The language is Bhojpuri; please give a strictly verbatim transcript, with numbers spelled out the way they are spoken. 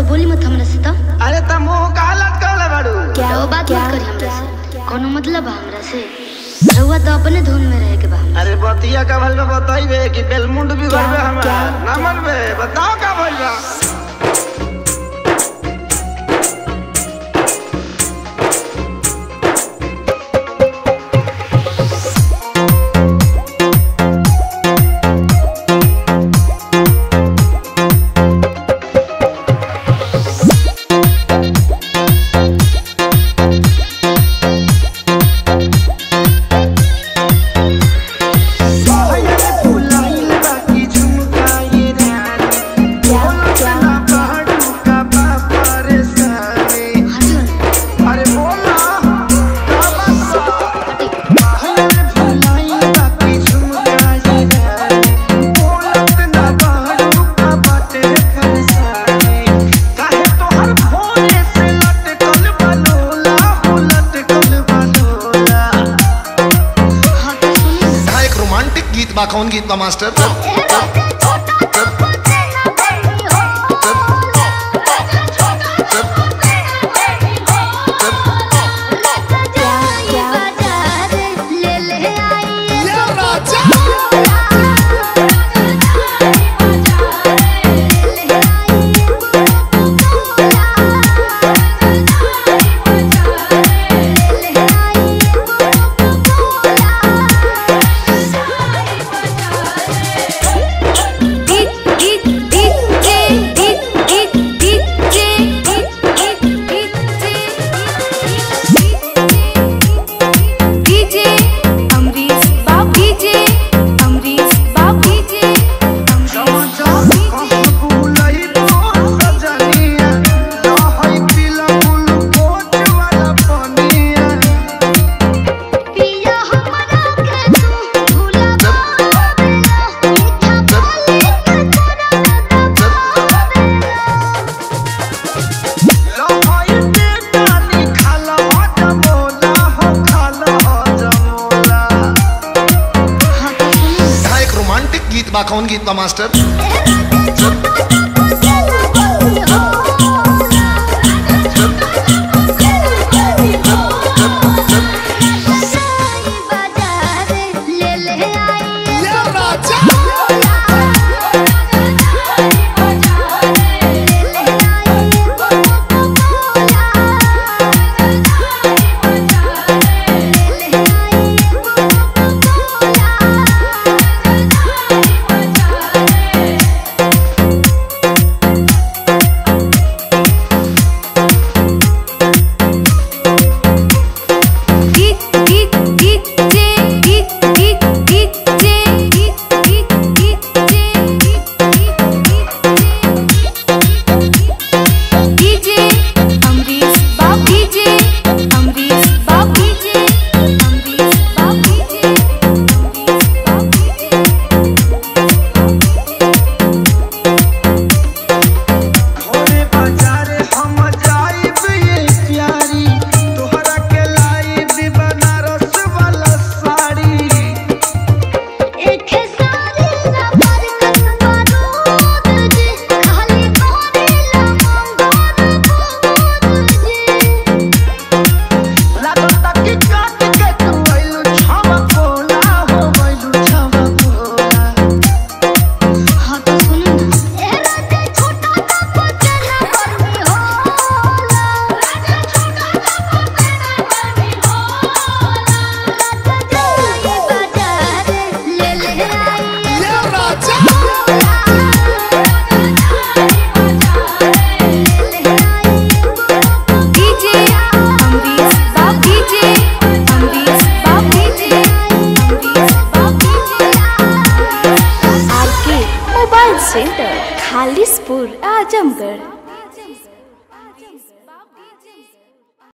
बोली मत हमरा से। तो अरे त मुंह का हालत कहले बाड़ू। क्या वो बात मत करी हमरा से। कोनो मतलब है हमरा से? रहुआ तो अपने धुन में रहे के बा। अरे बतिया का भल में बताइबे कि बेलमुंड बिगड़बे हमरा ना मनबे। बताओ का भइल बा। कौन गीत बा मास्टर? कौन गीत बा मास्टर? सेंटर खालिसपुर आजमगढ़।